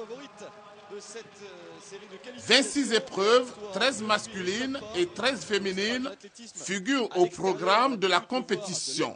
26 épreuves, 13 masculines et 13 féminines, figurent au programme de la compétition.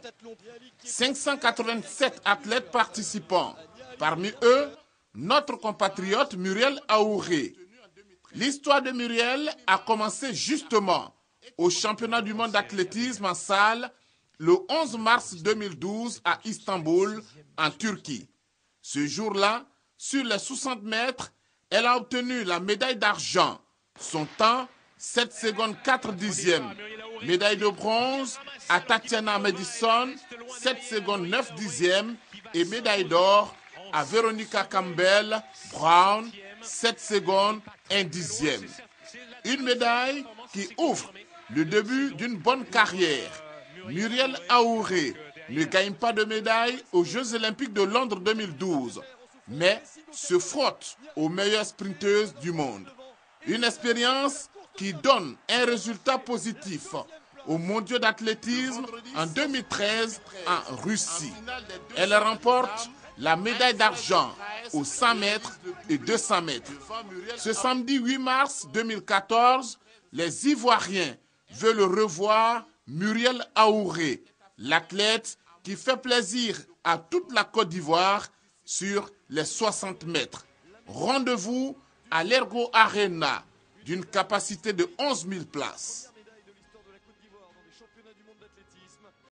587 athlètes participants. Parmi eux, notre compatriote Muriel Aouré. L'histoire de Muriel a commencé justement au championnat du monde d'athlétisme en salle le 11 mars 2012 à Istanbul, en Turquie. Ce jour-là, sur les 60 mètres, elle a obtenu la médaille d'argent. Son temps, 7 secondes 4 dixièmes. Médaille de bronze à Tatiana Madison, 7 secondes 9 dixièmes. Et médaille d'or à Veronica Campbell Brown, 7 secondes 1 dixième. Une médaille qui ouvre le début d'une bonne carrière. Muriel Aouré ne gagne pas de médaille aux Jeux Olympiques de Londres 2012, mais se frotte aux meilleures sprinteuses du monde. Une expérience qui donne un résultat positif aux mondiaux d'athlétisme en 2013 en Russie. Elle remporte la médaille d'argent aux 100 mètres et 200 mètres. Ce samedi 8 mars 2014, les Ivoiriens veulent revoir Muriel Aouré, l'athlète qui fait plaisir à toute la Côte d'Ivoire sur les 60 mètres. Rendez-vous à l'Ergo Arena d'une capacité de 11 000 places.